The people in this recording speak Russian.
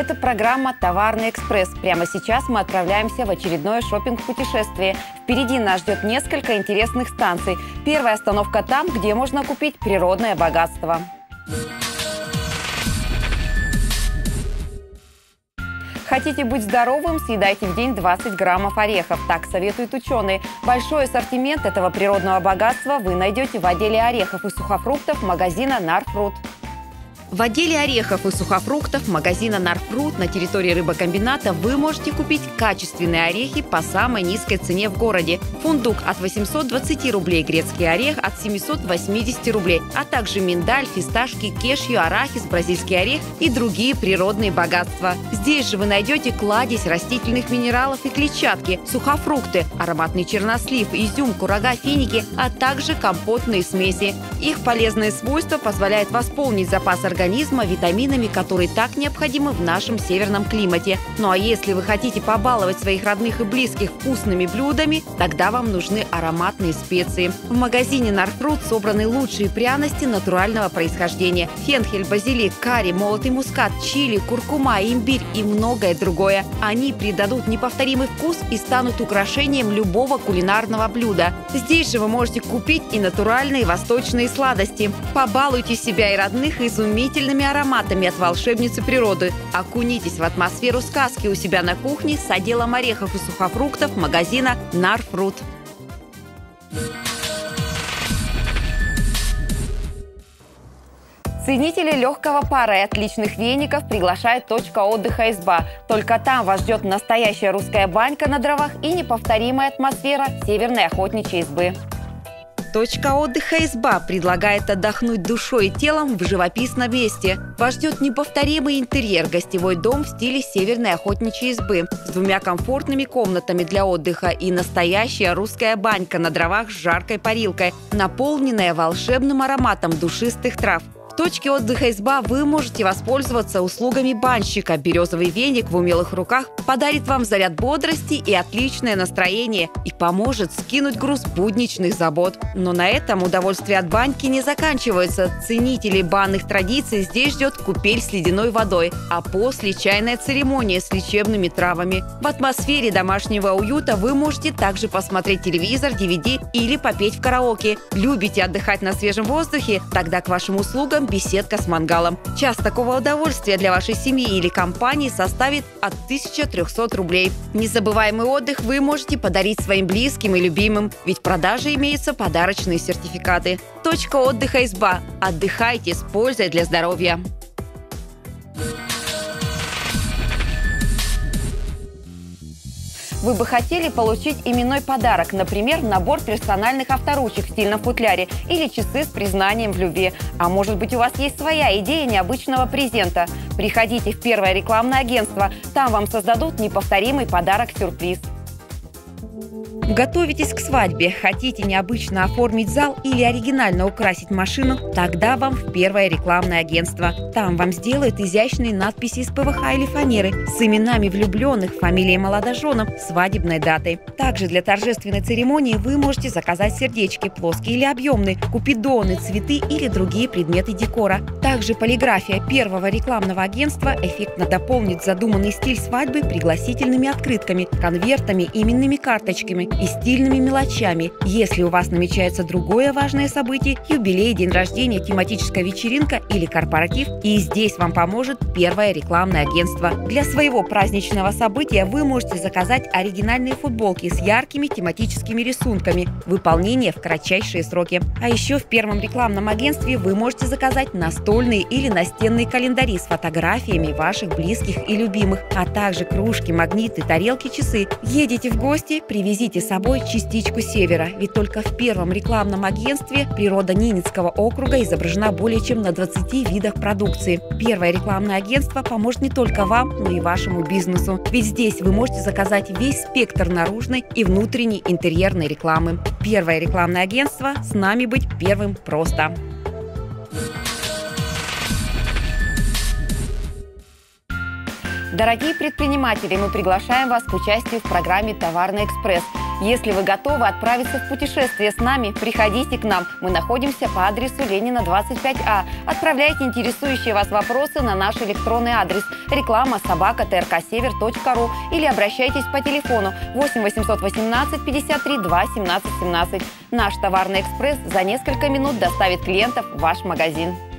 Это программа «Товарный экспресс». Прямо сейчас мы отправляемся в очередное шопинг-путешествие. Впереди нас ждет несколько интересных станций. Первая остановка там, где можно купить природное богатство. Хотите быть здоровым? Съедайте в день 20 граммов орехов. Так советуют ученые. Большой ассортимент этого природного богатства вы найдете в отделе орехов и сухофруктов магазина «Нарфрут». В отделе орехов и сухофруктов магазина «Нарфрут» на территории рыбокомбината вы можете купить качественные орехи по самой низкой цене в городе. Фундук от 820 рублей, грецкий орех от 780 рублей, а также миндаль, фисташки, кешью, арахис, бразильский орех и другие природные богатства. Здесь же вы найдете кладезь растительных минералов и клетчатки, сухофрукты, ароматный чернослив, изюм, курага, финики, а также компотные смеси. Их полезные свойства позволяют восполнить запас организма витаминами, которые так необходимы в нашем северном климате. Ну а если вы хотите побаловать своих родных и близких вкусными блюдами, тогда вам нужны ароматные специи. В магазине «Нарфрут» собраны лучшие пряности натурального происхождения. Фенхель, базилик, карри, молотый мускат, чили, куркума, имбирь и многое другое. Они придадут неповторимый вкус и станут украшением любого кулинарного блюда. Здесь же вы можете купить и натуральные восточные сладости. Побалуйте себя и родных изумительными ароматами от волшебницы природы. Окунитесь в атмосферу сказки у себя на кухне с отделом орехов и сухофруктов магазина «Нарфрут». Ценители легкого пара и отличных веников приглашает точка отдыха «Изба». Только там вас ждет настоящая русская банька на дровах и неповторимая атмосфера северной охотничьей избы. Точка отдыха «Изба» предлагает отдохнуть душой и телом в живописном месте. Вас ждет неповторимый интерьер, гостевой дом в стиле северной охотничьей избы с двумя комфортными комнатами для отдыха и настоящая русская банька на дровах с жаркой парилкой, наполненная волшебным ароматом душистых трав. В точке отдыха «Изба» вы можете воспользоваться услугами банщика. Березовый веник в умелых руках подарит вам заряд бодрости и отличное настроение и поможет скинуть груз будничных забот. Но на этом удовольствия от баньки не заканчиваются. Ценителей банных традиций здесь ждет купель с ледяной водой, а после чайная церемония с лечебными травами. В атмосфере домашнего уюта вы можете также посмотреть телевизор, DVD или попеть в караоке. Любите отдыхать на свежем воздухе? Тогда к вашим услугам беседка с мангалом. Час такого удовольствия для вашей семьи или компании составит от 1300 рублей. Незабываемый отдых вы можете подарить своим близким и любимым, ведь в продаже имеются подарочные сертификаты. Точка отдыха «Изба». Отдыхайте с пользой для здоровья. Вы бы хотели получить именной подарок, например, набор персональных авторучек в стильном футляре или часы с признанием в любви. А может быть, у вас есть своя идея необычного презента? Приходите в первое рекламное агентство, там вам создадут неповторимый подарок-сюрприз. Готовитесь к свадьбе, хотите необычно оформить зал или оригинально украсить машину? Тогда вам в первое рекламное агентство. Там вам сделают изящные надписи из ПВХ или фанеры с именами влюбленных, фамилией молодоженов, свадебной датой. Также для торжественной церемонии вы можете заказать сердечки, плоские или объемные, купидоны, цветы или другие предметы декора. Также полиграфия первого рекламного агентства эффектно дополнит задуманный стиль свадьбы пригласительными открытками, конвертами, именными карточками и стильными мелочами. Если у вас намечается другое важное событие, юбилей, день рождения, тематическая вечеринка или корпоратив, и здесь вам поможет первое рекламное агентство. Для своего праздничного события вы можете заказать оригинальные футболки с яркими тематическими рисунками, выполнение в кратчайшие сроки. А еще в первом рекламном агентстве вы можете заказать настольные или настенные календари с фотографиями ваших близких и любимых, а также кружки, магниты, тарелки, часы. Едете в гости, привезите с собой частичку севера, ведь только в первом рекламном агентстве природа Ненецкого округа изображена более чем на 20 видах продукции. Первое рекламное агентство поможет не только вам, но и вашему бизнесу, ведь здесь вы можете заказать весь спектр наружной и внутренней интерьерной рекламы. Первое рекламное агентство, с нами быть первым просто. Дорогие предприниматели, мы приглашаем вас к участию в программе «Товарный экспресс». Если вы готовы отправиться в путешествие с нами, приходите к нам. Мы находимся по адресу Ленина, 25А. Отправляйте интересующие вас вопросы на наш электронный адрес reklama@trksevер.ру или обращайтесь по телефону 8 818 53 2 17 17. Наш товарный экспресс за несколько минут доставит клиентов в ваш магазин.